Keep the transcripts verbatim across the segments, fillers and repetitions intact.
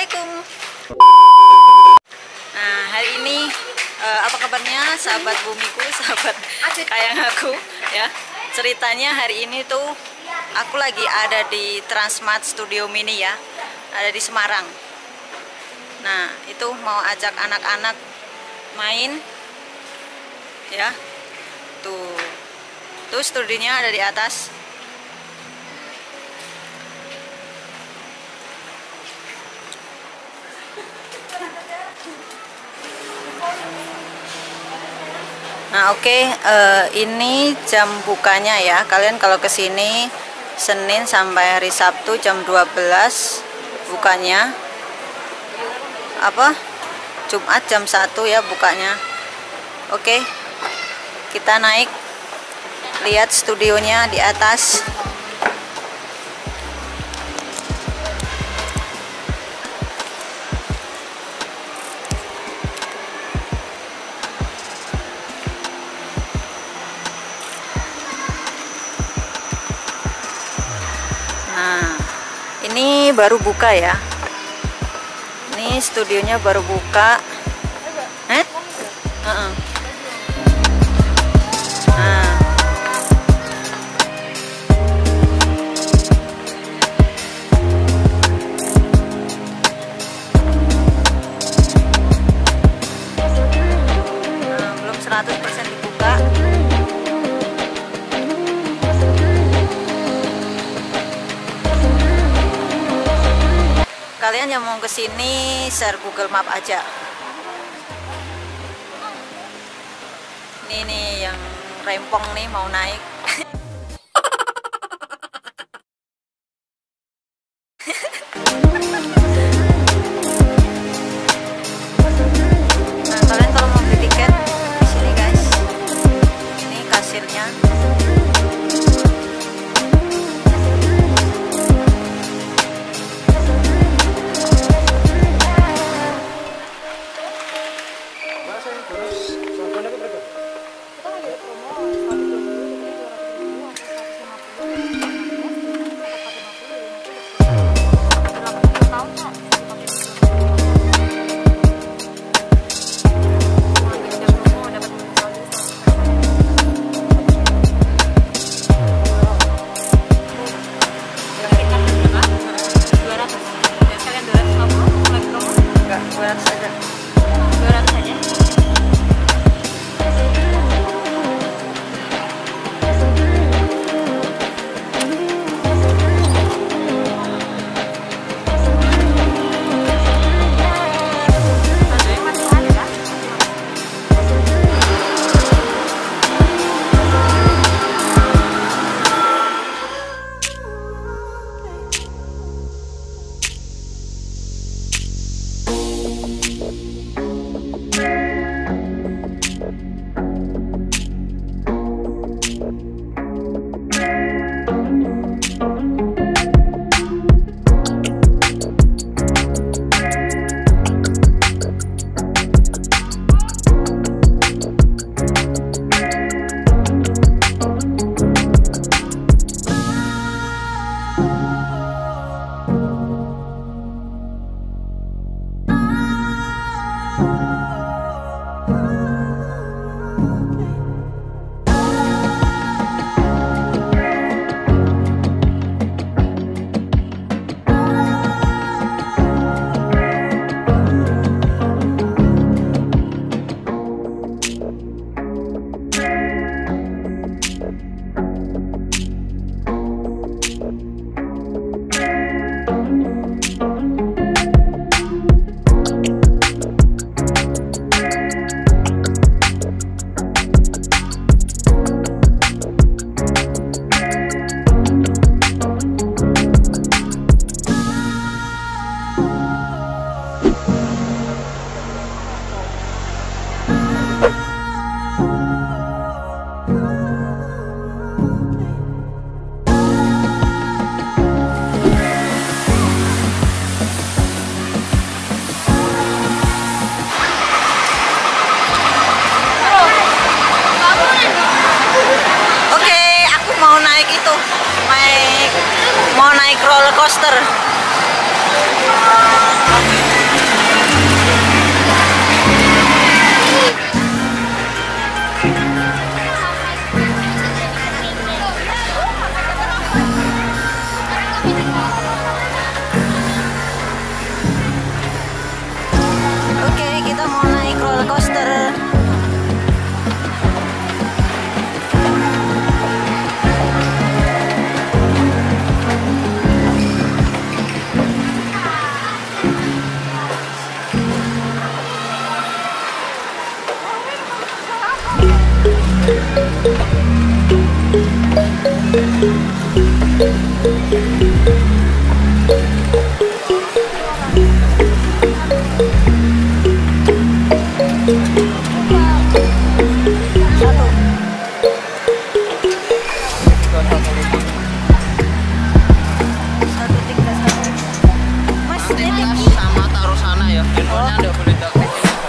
Assalamualaikum. Nah, hari ini uh, apa kabarnya sahabat bumiku, sahabat kayak aku ya. Ceritanya hari ini tuh aku lagi ada di Transmart Studio Mini ya, ada di Semarang. Nah, itu mau ajak anak-anak main ya. Tuh. Tuh studionya ada di atas. Nah, oke, okay, uh, ini jam bukanya ya. Kalian kalau kesini Senin sampai hari Sabtu jam dua belas bukanya. Apa? Jumat jam satu ya bukanya. Oke. Okay, kita naik. Lihat studionya di atas. Nah, ini baru buka ya. Ini studionya baru buka. Eh? Uh-uh. Nah. Nah, belum seratus persen dibuka. Kalian yang mau kesini share Google Map aja. Ini nih yang rempong nih mau naik. Nah, kalian kalau mau beli tiket di sini guys. Ini kasirnya. roller coaster. Katanya nggak boleh taktik.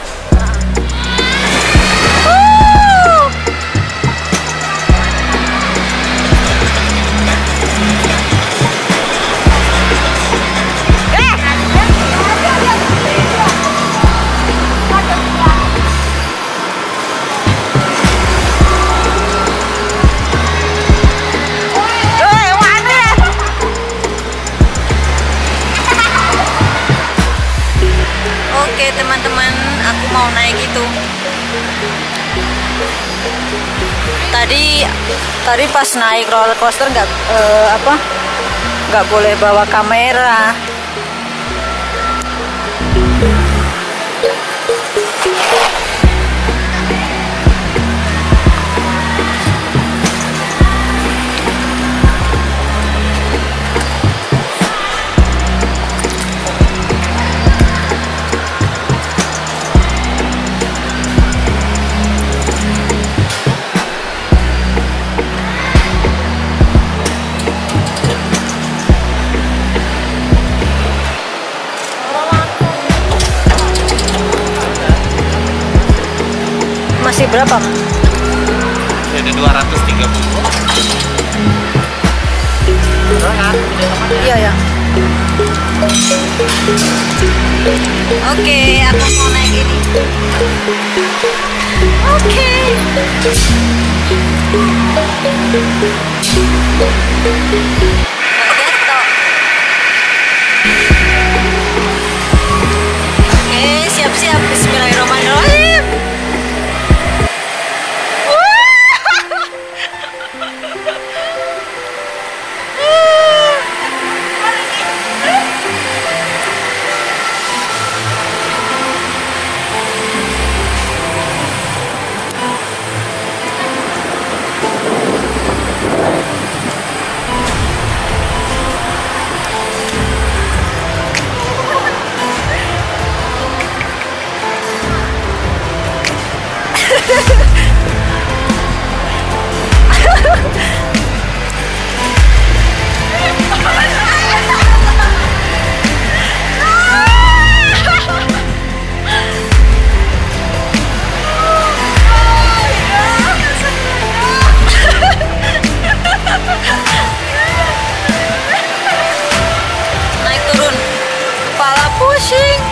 Oke teman-teman, aku mau naik itu. Tadi tadi pas naik roller coaster nggak eh, apa nggak boleh bawa kamera. Masih berapa? Jadi dua ratus tiga puluh. Iya ya. Oke, aku mau naik ini. Oke. Nggak jatuh. Oke, siap-siap. Bismillahirrahmanirrahim. Naik turun, kepala pusing.